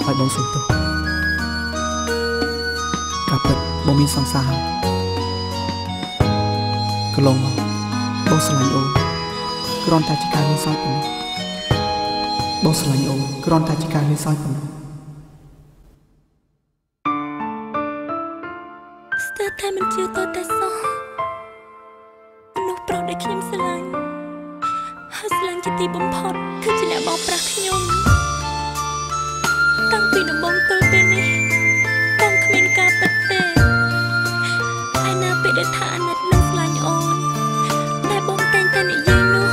ឲ្យបងសុំទោសការពិតបងមានសង្សារកន្លងមកបងស្រឡាញ់អូនគ្រាន់តែជាការលេងសើចប៉ុណ្ណោះបងស្រឡាញ់អូនគ្រាន់តែជាការលេងសើចប៉ុណ្ណោះស្ទើរតែមិនជឿតតែសោះមនុស្សប្រុសដែលខ្ញុំស្រឡាញ់ហើយស្រឡាញ់ជាទីបំផុតគឺជាអ្នកបោកប្រាស់ខ្ញុំតាំងពីដំបូងទល់ពេលនេះបងគ្មានការពិតទេឯណាពេលដែលថាអាណិតនិងស្រឡាញ់អូនតែបងតែងតែនិយាយនោះ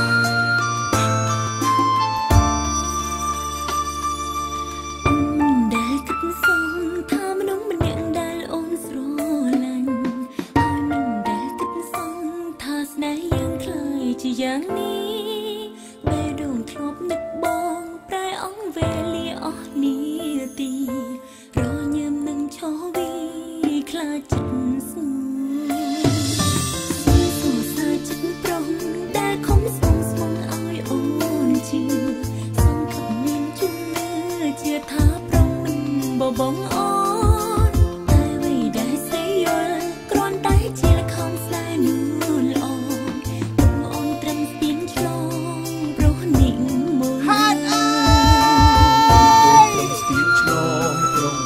ដែលគិតសងថាមនុស្សម្នាក់ដែលអូនស្រឡាញ់ហើយមិនដែលគិតសងថាស្នេហ៍យើងខ្លាយជាយ៉ាងនេះបេះដូងធ្លាប់នឹកបងប្រែអង្វេលាអស់នាទីរញើមនឹងឈរវីខ្លាចចិត្តស្ងួនសួរសើចិត្តប្រុងដែលខំស្វងស្វងឲ្យអូនជឿសង្ឃឹមមានជំនឿជាថាប្រុងមិនបបងអូនតែអ្វីដែលស្រីយល់គ្រាន់តែជាល្ខោនស្នេហ៍នួនល្អអូនត្រឹមស្ពានឆ្លងព្រោះនិមមួយហាត់អើយស្ពានឆ្លងព្រោះ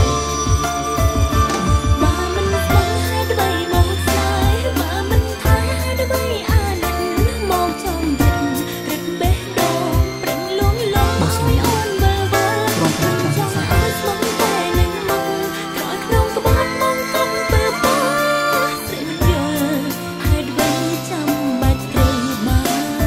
បើមិនស្គាល់ហេតុអ្វីមកស្នេហ៍បើមិនថាហេតុអ្វីអាណិតមកចំចិត្តរឹតបេះដូងព្រិញលួងលោមឲ្យអូនមើលមើលចង់ឲ្យស្មងតែនឹងមកក្រោយក្នុងក្បត់មកកុំពើពើស្រីមិនយល់ហេតុអ្វីចាំបាច់ត្រូវបាន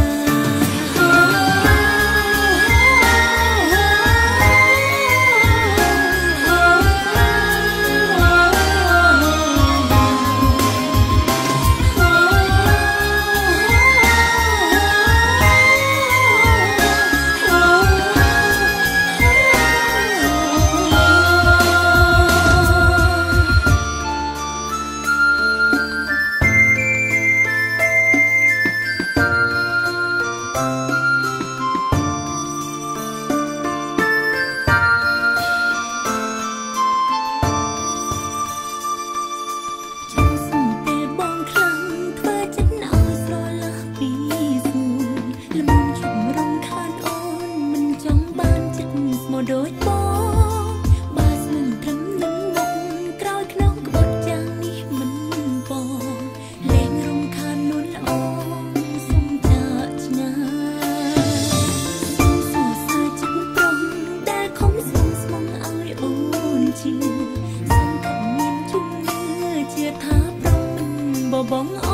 ដូចបងបើស្មឹងត្រឹមនឹងមុខក្រោយក្នុងក្បត់យ៉ាងនេះមិនបងលេងរំខាននួនល្អសុំចាកឆ្ងាយសួរសើចិត្តប្រុងដែលខំស្មងស្មងឲ្យអូនជឿសង្ឃឹមមានជំនឿជាថាប្រុងមិនបបង